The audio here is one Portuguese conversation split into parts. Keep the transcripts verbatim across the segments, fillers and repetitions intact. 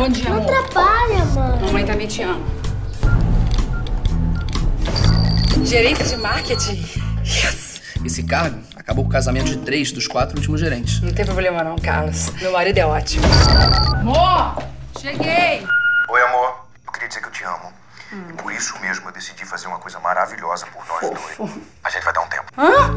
Bom dia, Não amor. atrapalha, mãe. Mamãe também te ama. Gerente de marketing. Yes! Esse cargo acabou com o casamento de três dos quatro últimos gerentes. Não tem problema não, Carlos. Meu marido é ótimo. Amor! Cheguei! Oi, amor. Eu queria dizer que eu te amo. Hum. E por isso mesmo eu decidi fazer uma coisa maravilhosa por nós Fofo. dois. A gente vai dar um tempo. Hã?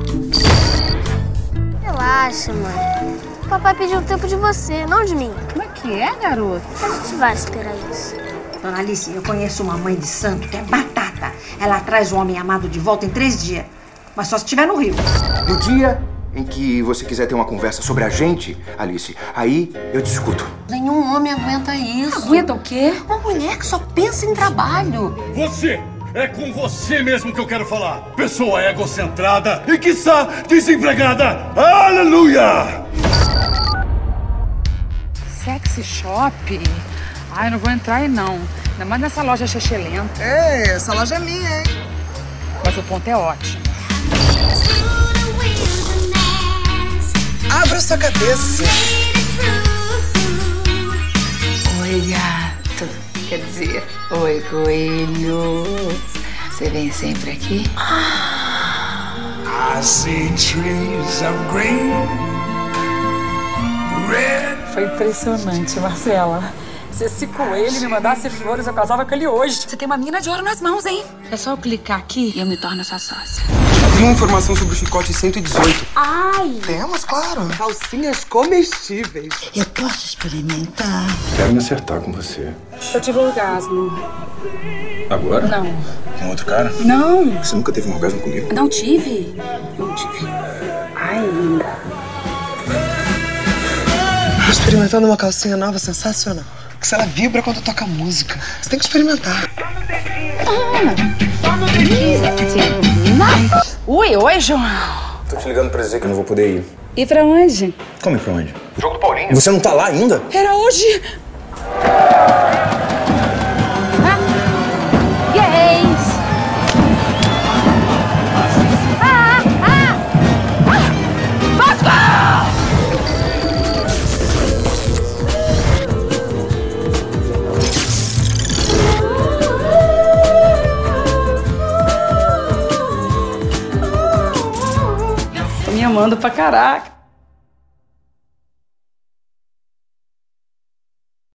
Relaxa, mãe. O papai pediu tempo de você, não de mim. Como é que é, garoto? A gente vai esperar isso. Dona Alice, eu conheço uma mãe de santo que é batata. Ela traz o homem amado de volta em três dias. Mas só se estiver no Rio. No dia em que você quiser ter uma conversa sobre a gente, Alice, aí eu te escuto. Nenhum homem aguenta isso. Aguenta o quê? Uma mulher que só pensa em trabalho. Você! É com você mesmo que eu quero falar. Pessoa egocentrada e, quiçá, desempregada. Aleluia! Sexy shop? Ai, não vou entrar aí, não. Ainda mais nessa loja chechelenta. É, essa loja é minha, hein? Mas o ponto é ótimo. Abra sua cabeça. Oi, gato. Quer dizer, oi, coelho. Você vem sempre aqui? I see trees of green, red. Foi impressionante, Marcela. Se esse coelho me mandasse flores, eu casava com ele hoje. Você tem uma mina de ouro nas mãos, hein? É só eu clicar aqui e eu me torno sua sócia. Tem uma informação sobre o chicote cento e dezoito. Ai! Temos, claro. Calcinhas comestíveis. Eu posso experimentar? Quero me acertar com você. Eu tive um orgasmo. Agora? Não. Com outro cara? Não. Você nunca teve um orgasmo comigo? Não tive. Não tive. Ai, linda. Tô experimentando uma calcinha nova sensacional. Que se ela vibra quando toca música. Você tem que experimentar. Oi, oi, João. Tô te ligando pra dizer que eu não vou poder ir. E pra onde? Como é pra onde? O jogo do Paulinho. Você não tá lá ainda? Era hoje. Gays! Ah, ah, ah. Tô me amando pra caraca.